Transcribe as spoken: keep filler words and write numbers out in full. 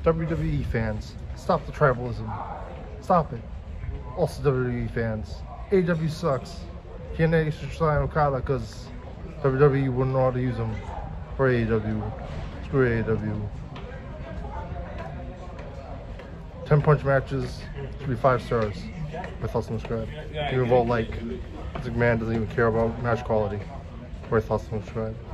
W W E fans, stop the tribalism. Stop it. Also W W E fans, A E W sucks. Can't extra sign Okada because W W E wouldn't know how to use him for A E W. Screw A E W. ten punch matches should be five stars. With thoughts and subscribe. Even vote like. This man doesn't even care about match quality. With thoughts and subscribe.